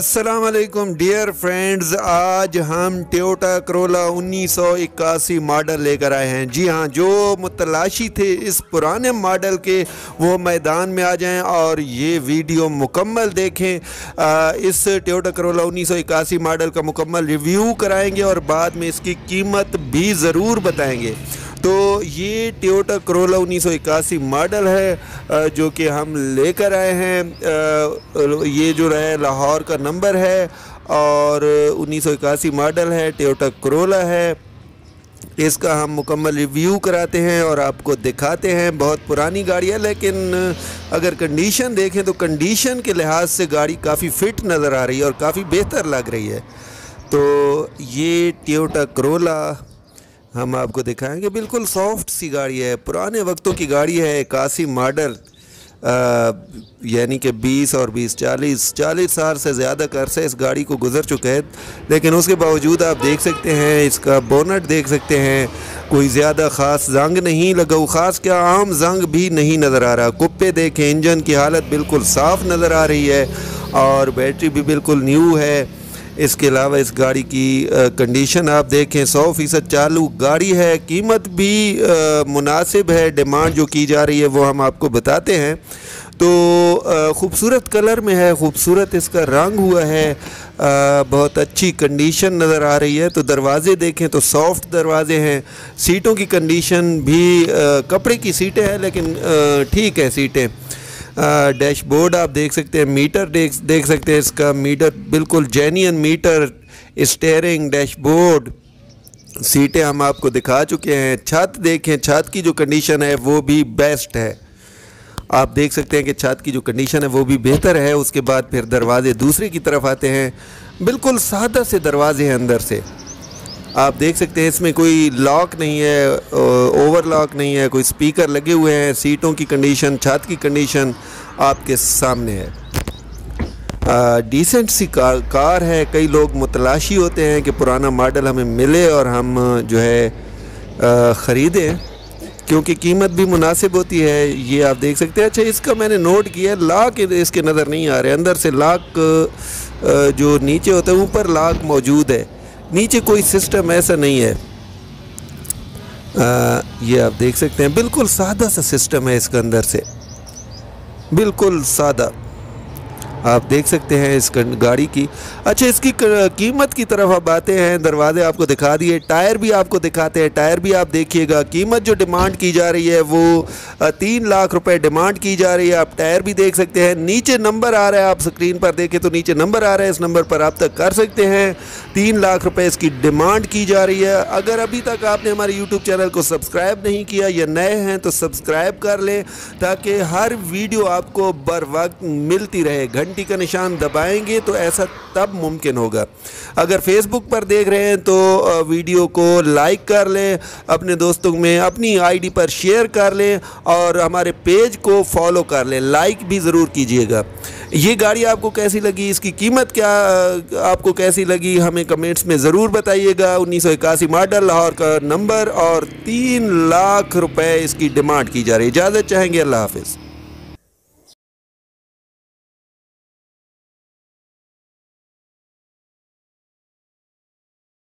अस्सलाम वालेकुम dear friends, आज हम टोयोटा करोला 1981 मॉडल लेकर आए हैं। जी हाँ, जो मुतलाशी थे इस पुराने मॉडल के वो मैदान में आ जाएं और ये वीडियो मुकम्मल देखें। इस टोयोटा करोला 1981 मॉडल का मुकम्मल रिव्यू कराएंगे और बाद में इसकी कीमत भी ज़रूर बताएंगे। तो ये टोयोटा करोला 1981 मॉडल है जो कि हम लेकर आए हैं। ये जो है लाहौर का नंबर है और 1981 मॉडल है, टोयोटा करोला है। इसका हम मुकम्मल रिव्यू कराते हैं और आपको दिखाते हैं। बहुत पुरानी गाड़ी है, लेकिन अगर कंडीशन देखें तो कंडीशन के लिहाज से गाड़ी काफ़ी फ़िट नज़र आ रही है और काफ़ी बेहतर लग रही है। तो ये टोयोटा करोला हम आपको दिखाएंगे। बिल्कुल सॉफ्ट सी गाड़ी है, पुराने वक्तों की गाड़ी है। 81 मॉडल यानी कि 20 और 20 40 साल से ज़्यादा अरसे इस गाड़ी को गुजर चुके हैं, लेकिन उसके बावजूद आप देख सकते हैं इसका बोनट देख सकते हैं, कोई ज़्यादा ख़ास जंग नहीं लगा। ख़ास क्या, आम जंग भी नहीं नज़र आ रहा। कुप्पे देखें, इंजन की हालत बिल्कुल साफ़ नज़र आ रही है और बैटरी भी बिल्कुल न्यू है। इसके अलावा इस गाड़ी की कंडीशन आप देखें, 100% चालू गाड़ी है। कीमत भी मुनासिब है, डिमांड जो की जा रही है वो हम आपको बताते हैं। तो ख़ूबसूरत कलर में है, ख़ूबसूरत इसका रंग हुआ है, बहुत अच्छी कंडीशन नज़र आ रही है। तो दरवाज़े देखें तो सॉफ्ट दरवाज़े हैं। सीटों की कंडीशन भी कपड़े की सीटें हैं, लेकिन ठीक है सीटें। डैशबोर्ड आप देख सकते हैं, मीटर देख सकते हैं, इसका मीटर बिल्कुल जेन्युइन मीटर। स्टीयरिंग, डैशबोर्ड, सीटें हम आपको दिखा चुके हैं। छत देखें, छत की जो कंडीशन है वो भी बेस्ट है। आप देख सकते हैं कि छत की जो कंडीशन है वो भी बेहतर है। उसके बाद फिर दरवाजे दूसरे की तरफ आते हैं, बिल्कुल सादा से दरवाजे हैं अंदर से। आप देख सकते हैं इसमें कोई लॉक नहीं है, ओवरलॉक नहीं है, कोई स्पीकर लगे हुए हैं। सीटों की कंडीशन, छत की कंडीशन आपके सामने है। डिसेंट सी कार है। कई लोग मुतलाशी होते हैं कि पुराना मॉडल हमें मिले और हम जो है ख़रीदें, क्योंकि कीमत भी मुनासिब होती है। ये आप देख सकते हैं। अच्छा, इसका मैंने नोट किया, लॉक इसके नज़र नहीं आ रहे। अंदर से लॉक जो नीचे होता है, ऊपर लॉक मौजूद है, नीचे कोई सिस्टम ऐसा नहीं है। ये आप देख सकते हैं, बिल्कुल सादा सा सिस्टम है इसके अंदर से, बिल्कुल सादा। आप देख सकते हैं इस गाड़ी की। अच्छा, इसकी कीमत की तरफ अब आते हैं। दरवाजे आपको दिखा दिए, टायर भी आपको दिखाते हैं। टायर भी आप देखिएगा। कीमत जो डिमांड की जा रही है वो 3 लाख रुपए डिमांड की जा रही है। आप टायर भी देख सकते हैं। नीचे नंबर आ रहा है, आप स्क्रीन पर देखें तो नीचे नंबर आ रहा है, इस नंबर पर आप तक कर सकते हैं। 3 लाख रुपए इसकी डिमांड की जा रही है। अगर अभी तक आपने हमारे यूट्यूब चैनल को सब्सक्राइब नहीं किया या नए हैं तो सब्सक्राइब कर लें, ताकि हर वीडियो आपको बर वक्त मिलती रहे। घंटी का निशान दबाएंगे तो ऐसा तब मुमकिन होगा। अगर फेसबुक पर देख रहे हैं तो वीडियो को लाइक कर लें, अपने दोस्तों में अपनी आईडी पर शेयर कर लें और हमारे पेज को फॉलो कर लें। लाइक भी ज़रूर कीजिएगा। ये गाड़ी आपको कैसी लगी, इसकी कीमत क्या आपको कैसी लगी, हमें कमेंट्स में ज़रूर बताइएगा। 1981 मॉडल, लाहौर का नंबर और 3 लाख रुपए इसकी डिमांड की जा रही है। इजाज़त चाहेंगे। अल्लाह हाफिज़।